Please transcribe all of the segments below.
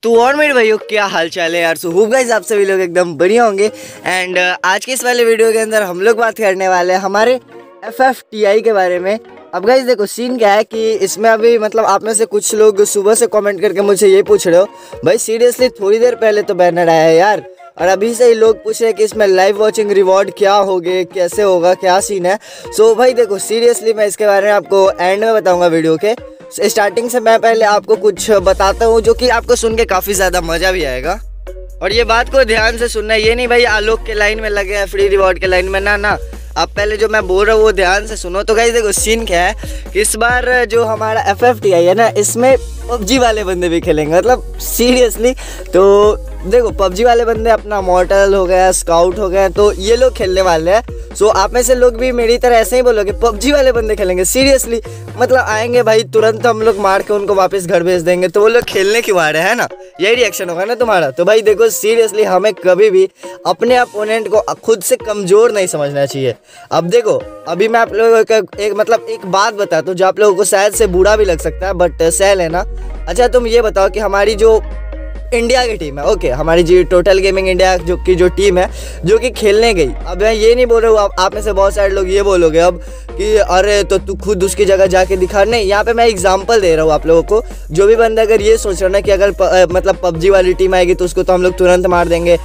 तो और मेरे भाइयों क्या हाल चाल है यार। सो होप गाइस आप सभी लोग एकदम बढ़िया होंगे। एंड आज के इस वाले वीडियो के अंदर हम लोग बात करने वाले हैं हमारे FFTI के बारे में। अब गाइस देखो सीन क्या है कि इसमें अभी मतलब आप में से कुछ लोग सुबह से कमेंट करके मुझे ये पूछ रहे हो भाई सीरियसली थोड़ी देर पहले तो बैनर आया है यार, और अभी से ही लोग पूछ रहे हैं कि इसमें लाइव वॉचिंग रिवॉर्ड क्या होगे, कैसे होगा, क्या सीन है। सो भाई देखो सीरियसली मैं इसके बारे में आपको एंड में बताऊंगा वीडियो के। स्टार्टिंग से मैं पहले आपको कुछ बताता हूँ जो कि आपको सुन के काफ़ी ज़्यादा मज़ा भी आएगा। और ये बात को ध्यान से सुनना, ये नहीं भाई आलोक के लाइन में लगे हैं फ्री रिवॉर्ड के लाइन में, ना आप पहले जो मैं बोल रहा हूँ वो ध्यान से सुनो। तो गाइस देखो सीन क्या है कि इस बार जो हमारा FFTI है ना, इसमें PUBG वाले बंदे भी खेलेंगे, मतलब सीरियसली। तो देखो PUBG वाले बंदे अपना मॉर्टल हो गया, स्काउट हो गया, तो ये लोग खेलने वाले हैं। सो आप में से लोग भी मेरी तरह ऐसे ही बोलोगे PUBG वाले बंदे खेलेंगे सीरियसली, मतलब आएंगे भाई तुरंत हम लोग मार के उनको वापस घर भेज देंगे, तो वो लोग खेलने क्यों आ रहे हैं ना, यही रिएक्शन होगा ना तुम्हारा। तो भाई देखो सीरियसली हमें कभी भी अपने अपोनेंट को खुद से कमज़ोर नहीं समझना चाहिए। अब देखो अभी मैं आप लोगों को एक बात बताता हूँ जो आप लोगों को शायद से बुरा भी लग सकता है, बट सह लेना। अच्छा तुम ये बताओ कि हमारी जो इंडिया की टीम है, ओके, हमारी जी टोटल गेमिंग इंडिया जो टीम है जो कि खेलने गई। अब मैं ये नहीं बोल रहा हूँ, आप में से बहुत सारे लोग ये बोलोगे अब कि अरे तो तू खुद उसकी जगह जाके दिखा। नहीं, यहाँ पे मैं एग्जांपल दे रहा हूँ आप लोगों को। जो भी बंदा अगर ये सोच रहा ना कि अगर PUBG वाली टीम आएगी तो उसको तो हम लोग तुरंत मार देंगे,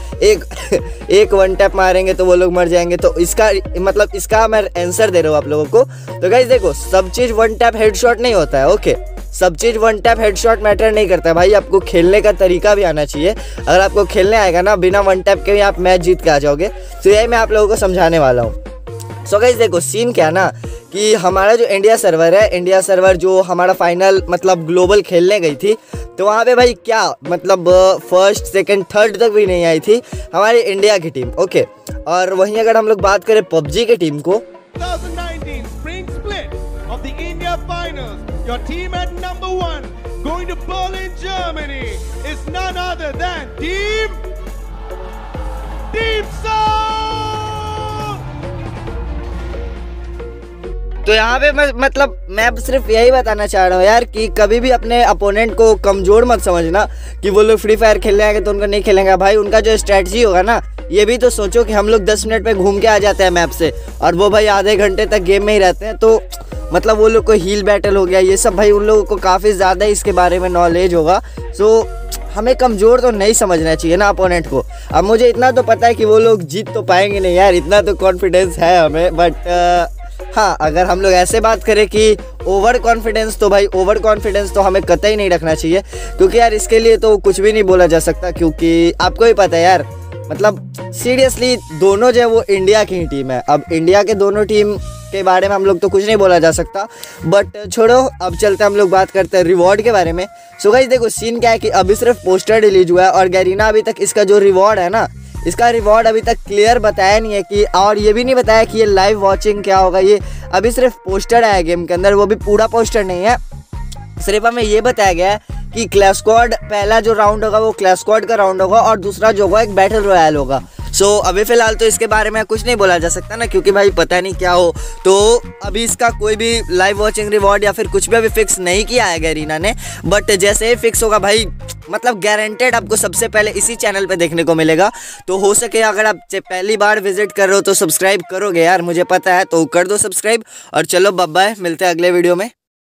एक वन टैप मारेंगे तो वो लोग मर जाएंगे, तो इसका मैं आंसर दे रहा हूँ आप लोगों को। तो गाइस देखो सब चीज़ वन टैप हेडशॉट नहीं होता है, ओके, सब चीज़ वन टैप हेडशॉट मैटर नहीं करता है भाई, आपको खेलने का तरीका भी आना चाहिए। अगर आपको खेलने आएगा ना बिना वन टैप के भी आप मैच जीत के आ जाओगे। तो यही मैं आप लोगों को समझाने वाला हूँ। सो गाइस देखो सीन क्या ना कि हमारा जो इंडिया सर्वर है, इंडिया सर्वर जो हमारा फाइनल ग्लोबल खेलने गई थी, तो वहाँ पे भाई क्या फर्स्ट सेकंड थर्ड तक भी नहीं आई थी हमारी इंडिया की टीम, ओके। और वहीं अगर हम लोग बात करें PUBG की टीम को, 2019 spring split of the India finals, your team at number 1 going to Berlin, Germany is none other than Team Soul। तो यहाँ पे मैं सिर्फ यही बताना चाह रहा हूँ यार कि कभी भी अपने अपोनेंट को कमज़ोर मत समझना कि वो लोग फ्री फायर खेलने आएंगे तो उनको नहीं खेलेंगे। भाई उनका जो स्ट्रेटजी होगा ना, ये भी तो सोचो कि हम लोग 10 मिनट में घूम के आ जाते हैं मैप से, और वो भाई आधे घंटे तक गेम में ही रहते हैं। तो वो लोग को हील बैटल हो गया, ये सब भाई उन लोगों को काफ़ी ज़्यादा इसके बारे में नॉलेज होगा। सो हमें कमज़ोर तो नहीं समझना चाहिए ना अपोनेंट को। अब मुझे इतना तो पता है कि वो लोग जीत तो पाएंगे नहीं यार, इतना तो कॉन्फिडेंस है हमें, बट हाँ अगर हम लोग ऐसे बात करें कि ओवर कॉन्फिडेंस, तो भाई ओवर कॉन्फिडेंस तो हमें कतई नहीं रखना चाहिए, क्योंकि यार इसके लिए तो कुछ भी नहीं बोला जा सकता, क्योंकि आपको ही पता है यार सीरियसली दोनों जो है वो इंडिया की ही टीम है। अब इंडिया के दोनों टीम के बारे में हम लोग तो कुछ नहीं बोला जा सकता, बट छोड़ो, अब चलते हम लोग बात करते हैं रिवॉर्ड के बारे में। सो गाइस देखो सीन क्या है कि अभी सिर्फ पोस्टर रिलीज हुआ है और गैरीना अभी तक इसका जो रिवॉर्ड है ना, इसका रिवॉर्ड अभी तक क्लियर बताया नहीं है कि, और ये भी नहीं बताया कि ये लाइव वॉचिंग क्या होगा। ये अभी सिर्फ पोस्टर है गेम के अंदर, वो भी पूरा पोस्टर नहीं है, सिर्फ हमें ये बताया गया है कि क्लैश स्क्वाड पहला जो राउंड होगा वो क्लैश स्क्वाड का राउंड होगा, और दूसरा जो होगा एक बैटल रॉयल होगा। सो अभी फिलहाल तो इसके बारे में कुछ नहीं बोला जा सकता ना, क्योंकि भाई पता नहीं क्या हो। तो अभी इसका कोई भी लाइव वॉचिंग रिवॉर्ड या फिर कुछ भी अभी फिक्स नहीं किया है गैरीना ने, बट जैसे ही फिक्स होगा भाई गारंटेड आपको सबसे पहले इसी चैनल पे देखने को मिलेगा। तो हो सके अगर आप पहली बार विजिट कर रहे हो तो सब्सक्राइब करोगे यार, मुझे पता है, तो कर दो सब्सक्राइब। और चलो बाय बाय, मिलते हैं अगले वीडियो में।